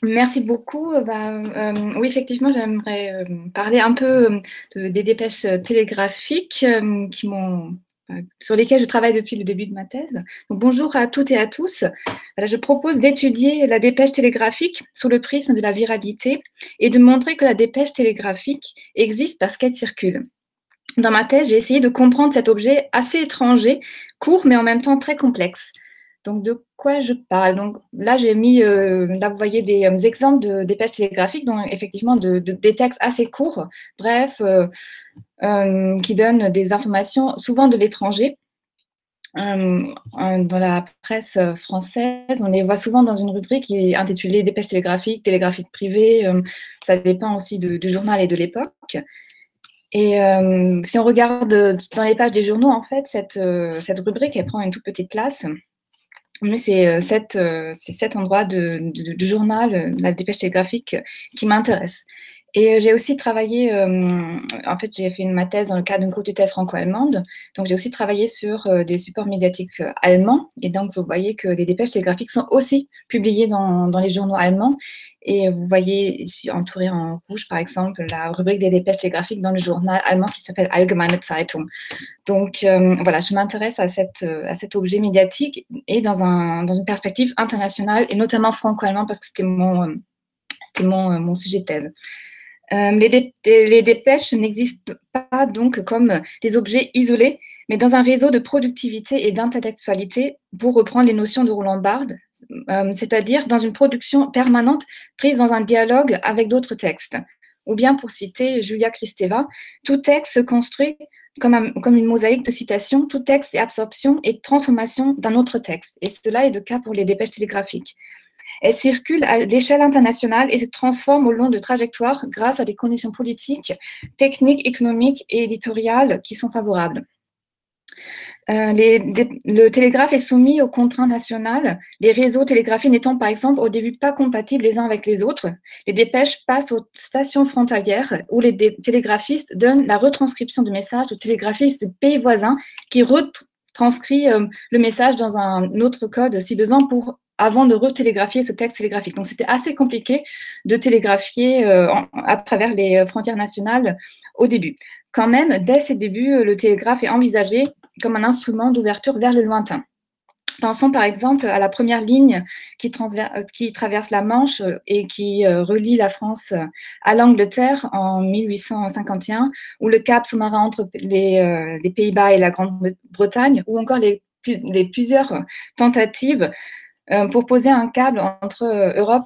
Merci beaucoup. Oui, effectivement, j'aimerais parler un peu des dépêches télégraphiques sur lesquelles je travaille depuis le début de ma thèse. Donc, bonjour à toutes et à tous. Voilà, je propose d'étudier la dépêche télégraphique sous le prisme de la viralité et de montrer que la dépêche télégraphique existe parce qu'elle circule. Dans ma thèse, j'ai essayé de comprendre cet objet assez étranger, court mais en même temps très complexe. Donc, de quoi je parle? Donc, là, j'ai mis, là, vous voyez des exemples de dépêches télégraphiques, donc effectivement des textes assez courts, bref, qui donnent des informations souvent de l'étranger. Dans la presse française, on les voit souvent dans une rubrique qui est intitulée Dépêches télégraphiques, télégraphiques privées. Ça dépend aussi du journal et de l'époque. Et si on regarde dans les pages des journaux, en fait, cette rubrique, elle prend une toute petite place. Mais c'est cet endroit du journal, la dépêche télégraphique, qui m'intéresse. Et j'ai aussi travaillé, en fait, j'ai fait ma thèse dans le cadre d'une courte tutelle franco-allemande. Donc, j'ai aussi travaillé sur des supports médiatiques allemands. Et donc, vous voyez que les dépêches télégraphiques sont aussi publiées dans les journaux allemands. Et vous voyez ici entouré en rouge, par exemple, la rubrique des dépêches télégraphiques dans le journal allemand qui s'appelle Allgemeine Zeitung. Donc, voilà, je m'intéresse à cet objet médiatique et dans une perspective internationale et notamment franco-allemand parce que mon sujet de thèse. Les dépêches n'existent pas donc comme des objets isolés, mais dans un réseau de productivité et d'intellectualité, pour reprendre les notions de Roland Barthes, c'est-à-dire dans une production permanente prise dans un dialogue avec d'autres textes. Ou bien, pour citer Julia Kristeva, tout texte se construit comme une mosaïque de citations, tout texte est absorption et transformation d'un autre texte. Et cela est le cas pour les dépêches télégraphiques. Elles circulent à l'échelle internationale et se transforment au long de trajectoires grâce à des conditions politiques, techniques, économiques et éditoriales qui sont favorables. Le télégraphe est soumis aux contraintes nationales, les réseaux télégraphiques n'étant par exemple au début pas compatibles les uns avec les autres. Les dépêches passent aux stations frontalières où les télégraphistes donnent la retranscription du message aux télégraphistes de pays voisins qui retranscrit le message dans un autre code si besoin avant de retélégraphier ce texte télégraphique. Donc, c'était assez compliqué de télégraphier à travers les frontières nationales au début. Quand même, dès ses débuts, le télégraphe est envisagé comme un instrument d'ouverture vers le lointain. Pensons par exemple à la première ligne qui traverse la Manche et qui relie la France à l'Angleterre en 1851, ou le cap sous-marin entre les Pays-Bas et la Grande-Bretagne, ou encore les plusieurs tentatives pour poser un câble entre Europe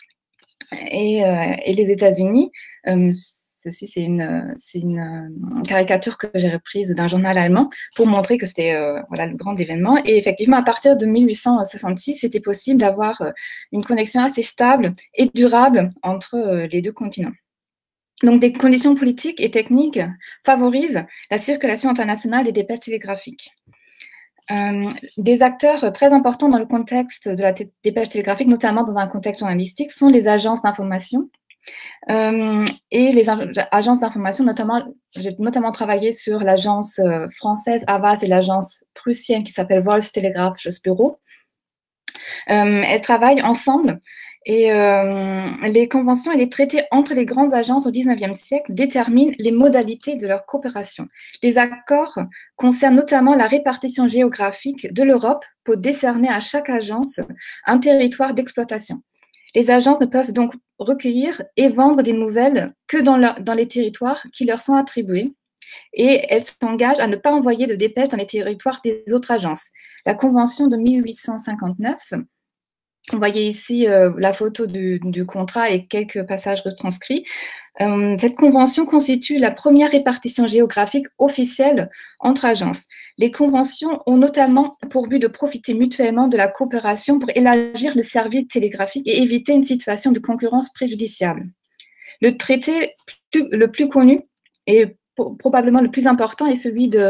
et les États-Unis. Ceci, c'est une caricature que j'ai reprise d'un journal allemand pour montrer que c'était voilà, le grand événement. Et effectivement, à partir de 1866, c'était possible d'avoir une connexion assez stable et durable entre les deux continents. Donc, des conditions politiques et techniques favorisent la circulation internationale des dépêches télégraphiques. Des acteurs très importants dans le contexte de la dépêche télégraphique, notamment dans un contexte journalistique, sont les agences d'information. Et les agences d'information, j'ai notamment travaillé sur l'agence française Havas et l'agence prussienne qui s'appelle Volkstelegraphisches Büro. Elles travaillent ensemble et les conventions et les traités entre les grandes agences au XIXe siècle déterminent les modalités de leur coopération. Les accords concernent notamment la répartition géographique de l'Europe pour décerner à chaque agence un territoire d'exploitation. Les agences ne peuvent donc recueillir et vendre des nouvelles que dans les territoires qui leur sont attribués et elles s'engagent à ne pas envoyer de dépêches dans les territoires des autres agences. La Convention de 1859, vous voyez ici la photo du contrat et quelques passages retranscrits. Cette convention constitue la première répartition géographique officielle entre agences. Les conventions ont notamment pour but de profiter mutuellement de la coopération pour élargir le service télégraphique et éviter une situation de concurrence préjudiciable. Le traité le plus connu et probablement le plus important est celui de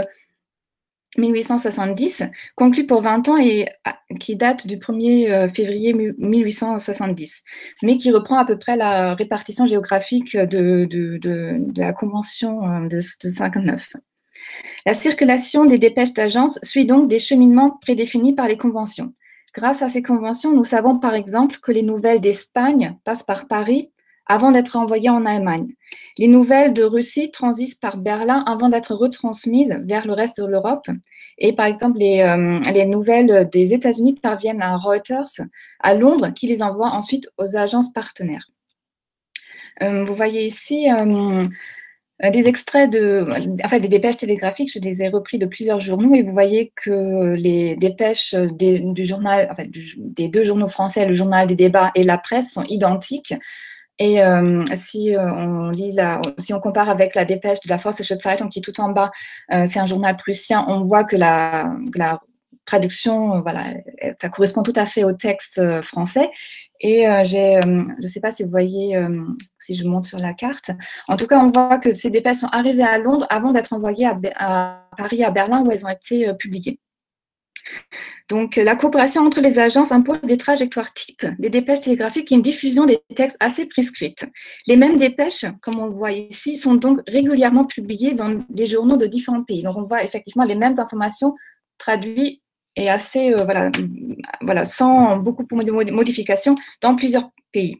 1870, conclu pour 20 ans et qui date du 1er février 1870, mais qui reprend à peu près la répartition géographique de la Convention de 59. La circulation des dépêches d'agence suit donc des cheminements prédéfinis par les conventions. Grâce à ces conventions, nous savons par exemple que les nouvelles d'Espagne passent par Paris avant d'être envoyées en Allemagne. Les nouvelles de Russie transitent par Berlin avant d'être retransmises vers le reste de l'Europe. Et par exemple, les nouvelles des États-Unis parviennent à Reuters, à Londres, qui les envoie ensuite aux agences partenaires. Vous voyez ici des extraits des dépêches télégraphiques. Je les ai repris de plusieurs journaux et vous voyez que les dépêches du journal, des deux journaux français, le journal des débats et la presse, sont identiques. Et si on compare avec la dépêche de la Vossische Zeitung qui est tout en bas, c'est un journal prussien, on voit que la traduction, ça correspond tout à fait au texte français. Et je ne sais pas si vous voyez, si je monte sur la carte. En tout cas, on voit que ces dépêches sont arrivées à Londres avant d'être envoyées à Paris, à Berlin, où elles ont été publiées. Donc, la coopération entre les agences impose des trajectoires types des dépêches télégraphiques et une diffusion des textes assez prescrites. Les mêmes dépêches, comme on le voit ici, sont donc régulièrement publiées dans des journaux de différents pays. Donc, on voit effectivement les mêmes informations traduites et assez, sans beaucoup de modifications dans plusieurs pays.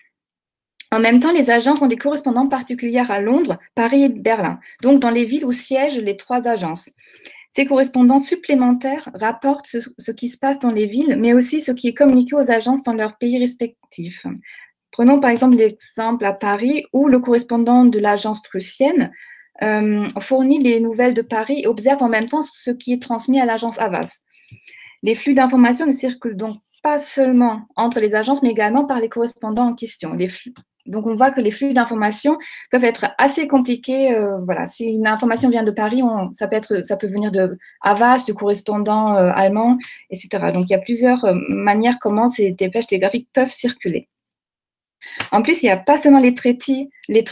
En même temps, les agences ont des correspondants particuliers à Londres, Paris et Berlin, donc dans les villes où siègent les trois agences. Ces correspondants supplémentaires rapportent ce qui se passe dans les villes, mais aussi ce qui est communiqué aux agences dans leurs pays respectifs. Prenons par exemple l'exemple à Paris, où le correspondant de l'agence prussienne fournit les nouvelles de Paris et observe en même temps ce qui est transmis à l'agence Havas. Les flux d'informations ne circulent donc pas seulement entre les agences, mais également par les correspondants en question. Donc, on voit que les flux d'informations peuvent être assez compliqués. Si une information vient de Paris, ça peut venir de Havas, du correspondant allemand, etc. Donc, il y a plusieurs manières comment ces dépêches télégraphiques peuvent circuler. En plus, il n'y a pas seulement les traités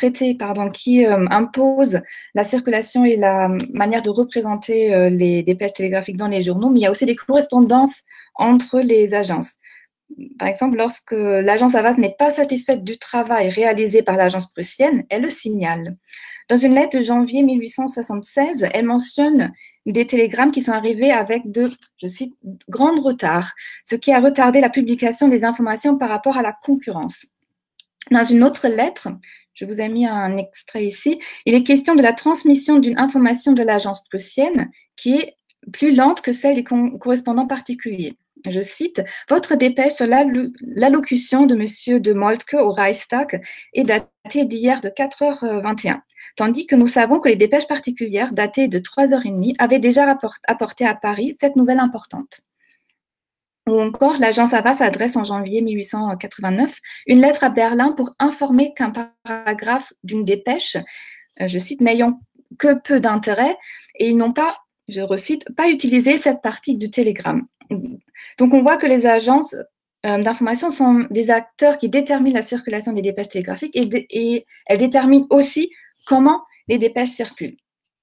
qui imposent la circulation et la manière de représenter les dépêches télégraphiques dans les journaux, mais il y a aussi des correspondances entre les agences. Par exemple, lorsque l'agence Havas n'est pas satisfaite du travail réalisé par l'agence prussienne, elle le signale. Dans une lettre de janvier 1876, elle mentionne des télégrammes qui sont arrivés avec je cite, grands retards, ce qui a retardé la publication des informations par rapport à la concurrence. Dans une autre lettre, je vous ai mis un extrait ici, il est question de la transmission d'une information de l'agence prussienne qui est plus lente que celle des correspondants particuliers. Je cite, « Votre dépêche sur l'allocution de M. de Moltke au Reichstag est datée d'hier de 4h21, tandis que nous savons que les dépêches particulières datées de 3h30 avaient déjà apporté à Paris cette nouvelle importante. » Ou encore, l'agence Havas adresse en janvier 1889 une lettre à Berlin pour informer qu'un paragraphe d'une dépêche, je cite, « n'ayant que peu d'intérêt » et ils n'ont pas, je recite, « pas utilisé cette partie du télégramme ». Donc, on voit que les agences d'information sont des acteurs qui déterminent la circulation des dépêches télégraphiques et elles déterminent aussi comment les dépêches circulent.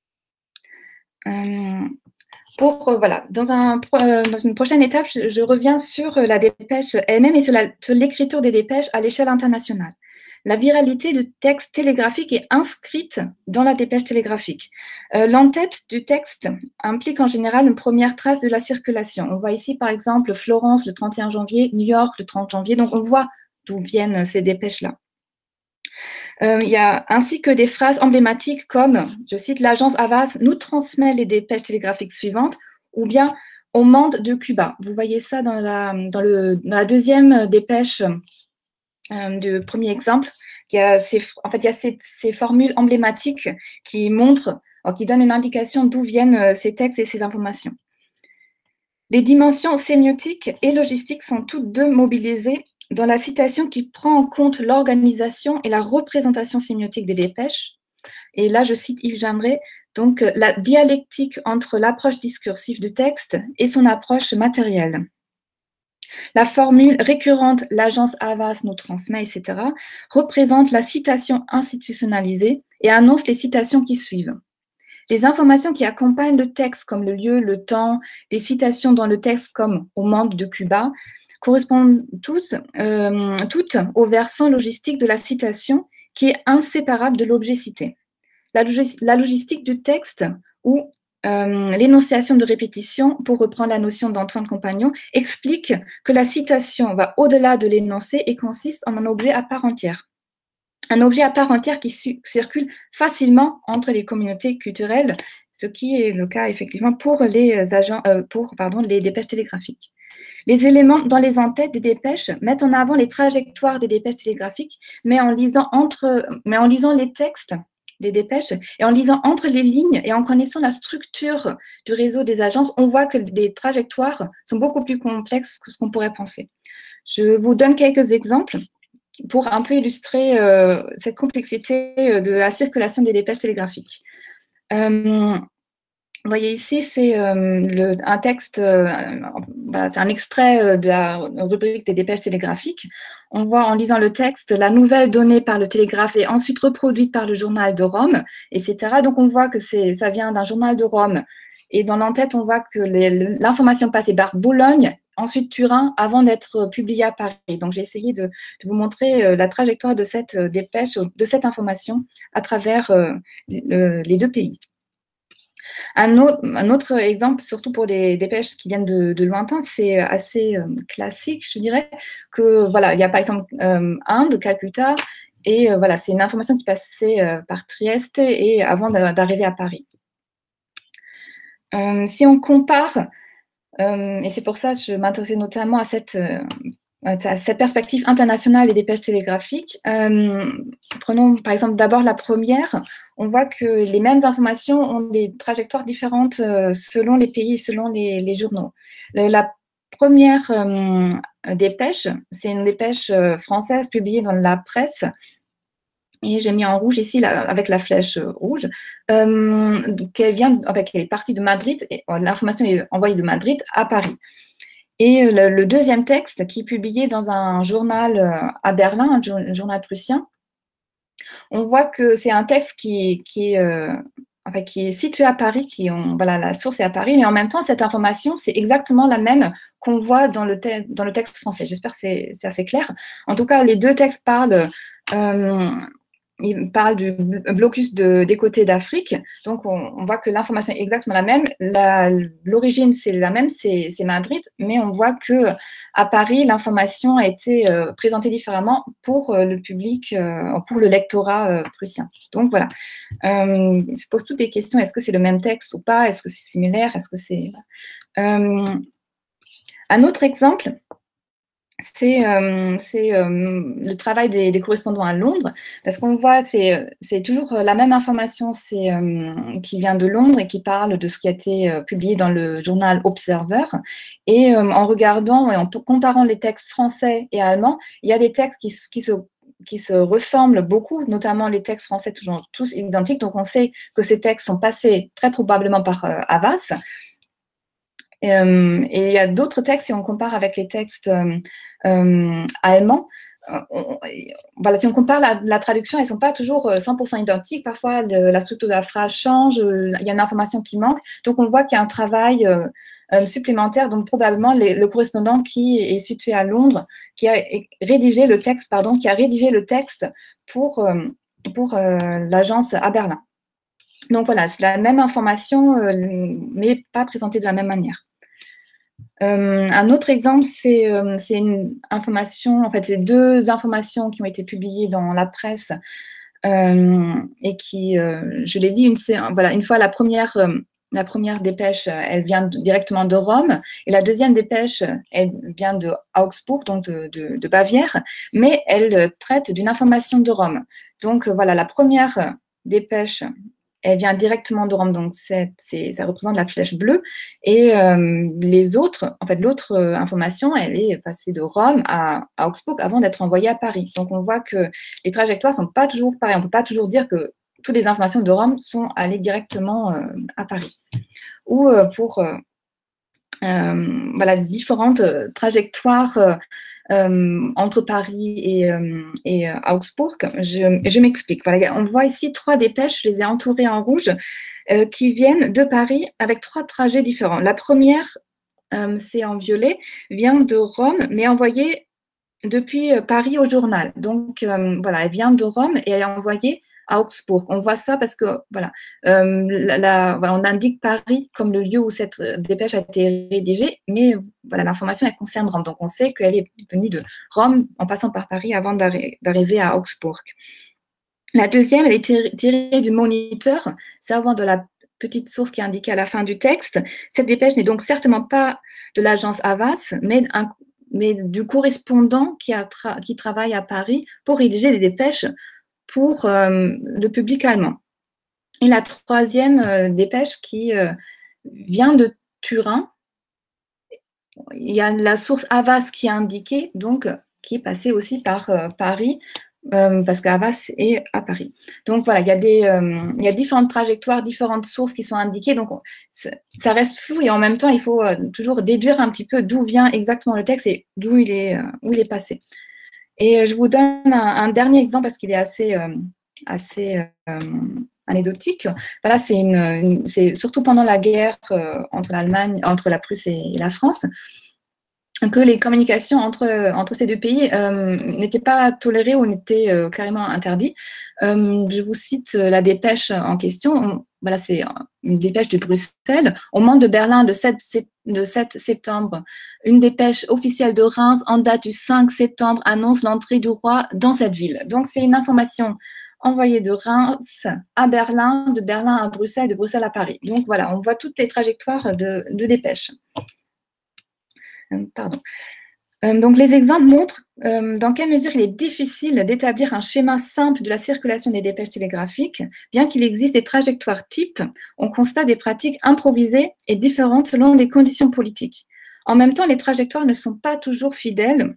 Dans une prochaine étape, je reviens sur la dépêche elle-même et sur l'écriture des dépêches à l'échelle internationale. La viralité du texte télégraphique est inscrite dans la dépêche télégraphique. L'entête du texte implique en général une première trace de la circulation. On voit ici, par exemple, Florence le 31 janvier, New York le 30 janvier. Donc, on voit d'où viennent ces dépêches-là. Il y a ainsi que des phrases emblématiques comme, je cite, « L'agence Havas nous transmet les dépêches télégraphiques suivantes » ou bien « Au monde de Cuba ». Vous voyez ça dans la deuxième dépêche du premier exemple. Il y a ces formules emblématiques qui donnent une indication d'où viennent ces textes et ces informations. Les dimensions sémiotiques et logistiques sont toutes deux mobilisées dans la citation qui prend en compte l'organisation et la représentation sémiotique des dépêches. Et là, je cite Yves Gendré, donc la dialectique entre l'approche discursive du texte et son approche matérielle. La formule récurrente « l'agence Havas nous transmet », etc., représente la citation institutionnalisée et annonce les citations qui suivent. Les informations qui accompagnent le texte, comme le lieu, le temps, des citations dans le texte comme « au monde de Cuba », correspondent toutes au versant logistique de la citation qui est inséparable de l'objet cité. La logistique du texte, ou l'énonciation de répétition, pour reprendre la notion d'Antoine Compagnon, explique que la citation va au-delà de l'énoncé et consiste en un objet à part entière. Un objet à part entière qui circule facilement entre les communautés culturelles, ce qui est le cas effectivement pour les les dépêches télégraphiques. Les éléments dans les en-têtes des dépêches mettent en avant les trajectoires des dépêches télégraphiques, mais en lisant les textes des dépêches et en lisant entre les lignes et en connaissant la structure du réseau des agences, on voit que les trajectoires sont beaucoup plus complexes que ce qu'on pourrait penser. Je vous donne quelques exemples pour un peu illustrer cette complexité de la circulation des dépêches télégraphiques. Vous voyez ici, c'est un texte, c'est un extrait de la rubrique des dépêches télégraphiques. On voit en lisant le texte, la nouvelle donnée par le télégraphe est ensuite reproduite par le journal de Rome, etc. Donc on voit que ça vient d'un journal de Rome. Et dans l'entête, on voit que l'information passait par Boulogne, ensuite Turin, avant d'être publiée à Paris. Donc j'ai essayé de vous montrer la trajectoire de cette dépêche, de cette information à travers les deux pays. Un autre exemple, surtout pour des dépêches qui viennent de lointain, c'est assez classique, je dirais, que voilà, il y a par exemple Inde, Calcutta, et voilà, c'est une information qui passait par Trieste et avant d'arriver à Paris. Si on compare, et c'est pour ça que je m'intéressais notamment à cette perspective internationale des dépêches télégraphiques. Prenons par exemple d'abord la première. On voit que les mêmes informations ont des trajectoires différentes selon les pays, selon les journaux. La première dépêche, c'est une dépêche française publiée dans la presse. Et j'ai mis en rouge ici, avec la flèche rouge, qu'elle est partie de Madrid, et l'information est envoyée de Madrid à Paris. Et le deuxième texte, qui est publié dans un journal à Berlin, un journal prussien, on voit que c'est un texte qui est situé à Paris, la source est à Paris, mais en même temps, cette information, c'est exactement la même qu'on voit dans le texte français. J'espère que c'est assez clair. En tout cas, les deux textes parlent il parle du blocus des côtés d'Afrique. Donc, on voit que l'information est exactement la même. L'origine, c'est la même, c'est Madrid, mais on voit que à Paris, l'information a été présentée différemment pour le public, pour le lectorat prussien. Donc, voilà. Il se pose toutes des questions. Est-ce que c'est le même texte ou pas? Est-ce que c'est similaire? Est-ce que c'est... un autre exemple, c'est le travail des correspondants à Londres, parce qu'on voit, c'est toujours la même information qui vient de Londres et qui parle de ce qui a été publié dans le journal Observer. Et en regardant et en comparant les textes français et allemands, il y a des textes qui se ressemblent beaucoup, notamment les textes français tous identiques. Donc on sait que ces textes sont passés très probablement par Havas. Et il y a d'autres textes, si on compare avec les textes allemands, si on compare la traduction, elles ne sont pas toujours 100% identiques. Parfois, la structure de la phrase change, il y a une information qui manque. Donc, on voit qu'il y a un travail supplémentaire. Donc, probablement, le correspondant qui est situé à Londres, qui a rédigé le texte pour l'agence à Berlin. Donc, voilà, c'est la même information, mais pas présentée de la même manière. Un autre exemple, c'est une information, en fait, c'est deux informations qui ont été publiées dans la presse et qui, je l'ai dit, une fois la première dépêche, elle vient directement de Rome, et la deuxième dépêche, elle vient de Augsbourg, donc de Bavière, mais elle traite d'une information de Rome. Donc voilà, la première dépêche, elle vient directement de Rome, donc ça représente la flèche bleue. Et les autres, en fait, l'autre information, elle est passée de Rome à Augsbourg avant d'être envoyée à Paris. Donc on voit que les trajectoires ne sont pas toujours pareilles. On ne peut pas toujours dire que toutes les informations de Rome sont allées directement à Paris. Ou pour différentes trajectoires entre Paris et Augsbourg. Je m'explique. Voilà, on voit ici 3 dépêches, je les ai entourées en rouge, qui viennent de Paris avec 3 trajets différents. La première, c'est en violet, vient de Rome, mais envoyée depuis Paris au journal. Donc, voilà, elle vient de Rome et elle est envoyée à Augsbourg. On voit ça parce que, voilà, voilà, on indique Paris comme le lieu où cette dépêche a été rédigée, mais voilà, l'information, elle concerne Rome. Donc, on sait qu'elle est venue de Rome en passant par Paris avant d'arriver à Augsbourg. La deuxième, elle est tirée du Moniteur, servant de la petite source qui est indiquée à la fin du texte. Cette dépêche n'est donc certainement pas de l'agence Havas, mais du correspondant qui travaille à Paris pour rédiger des dépêches pour le public allemand. Et la troisième dépêche qui vient de Turin. Il y a la source Havas qui est indiquée, donc qui est passée aussi par Paris, parce qu'Havas est à Paris. Donc voilà, il y a différentes trajectoires, différentes sources qui sont indiquées, donc ça reste flou et en même temps, il faut toujours déduire un petit peu d'où vient exactement le texte et où il est passé. Et je vous donne un dernier exemple parce qu'il est assez anecdotique. Voilà, c'est surtout pendant la guerre entre la Prusse et la France, que les communications entre ces deux pays n'étaient pas tolérées ou n'étaient carrément interdites. Je vous cite la dépêche en question. Voilà, c'est une dépêche de Bruxelles. Au Mans de Berlin, le 7 septembre, une dépêche officielle de Reims en date du 5 septembre annonce l'entrée du roi dans cette ville. Donc, c'est une information envoyée de Reims à Berlin, de Berlin à Bruxelles, de Bruxelles à Paris. Donc, voilà, on voit toutes les trajectoires de dépêches. Pardon. Donc, les exemples montrent dans quelle mesure il est difficile d'établir un schéma simple de la circulation des dépêches télégraphiques. Bien qu'il existe des trajectoires types, on constate des pratiques improvisées et différentes selon les conditions politiques. En même temps, les trajectoires ne sont pas toujours fidèles.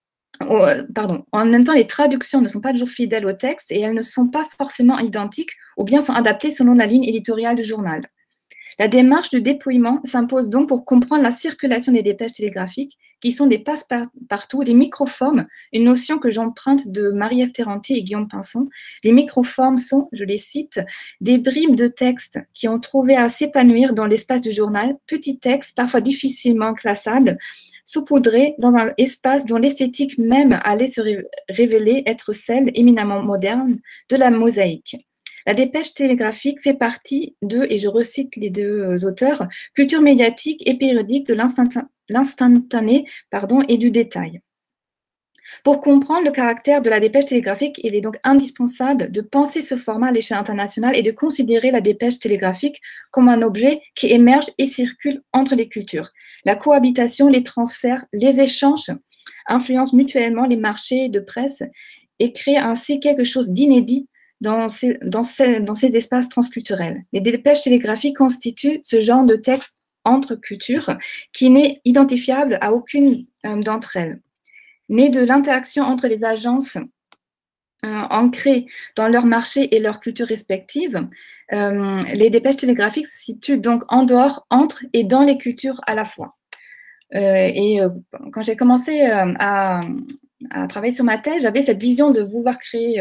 En même temps, les traductions ne sont pas toujours fidèles au texte et elles ne sont pas forcément identiques ou bien sont adaptées selon la ligne éditoriale du journal. La démarche de dépouillement s'impose donc pour comprendre la circulation des dépêches télégraphiques, qui sont des passe-partout, des microformes, une notion que j'emprunte de Marie-Ève Terranti et Guillaume Pinson. Les microformes sont, je les cite, des bribes de texte qui ont trouvé à s'épanouir dans l'espace du journal, petits textes parfois difficilement classables, saupoudrés dans un espace dont l'esthétique même allait se révéler être celle éminemment moderne de la mosaïque. La dépêche télégraphique fait partie de, et je recite les deux auteurs, culture médiatique et périodique de l'instantané et du détail. Pour comprendre le caractère de la dépêche télégraphique, il est donc indispensable de penser ce format à l'échelle internationale et de considérer la dépêche télégraphique comme un objet qui émerge et circule entre les cultures. La cohabitation, les transferts, les échanges influencent mutuellement les marchés de presse et créent ainsi quelque chose d'inédit dans ces espaces transculturels. Les dépêches télégraphiques constituent ce genre de texte entre cultures qui n'est identifiable à aucune d'entre elles. Né de l'interaction entre les agences ancrées dans leur marché et leur culture respective, les dépêches télégraphiques se situent donc en dehors, entre et dans les cultures à la fois. Quand j'ai commencé à travailler sur ma thèse, j'avais cette vision de vouloir créer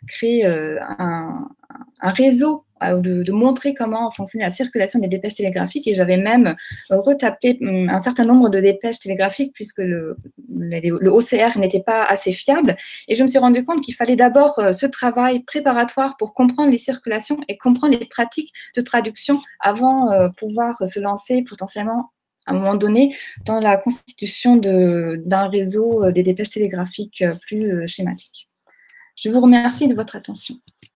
un réseau, de montrer comment fonctionnait la circulation des dépêches télégraphiques, et j'avais même retapé un certain nombre de dépêches télégraphiques puisque le OCR n'était pas assez fiable, et je me suis rendu compte qu'il fallait d'abord ce travail préparatoire pour comprendre les circulations et comprendre les pratiques de traduction avant pouvoir se lancer potentiellement à un moment donné dans la constitution d'un réseau des dépêches télégraphiques plus schématique. Je vous remercie de votre attention.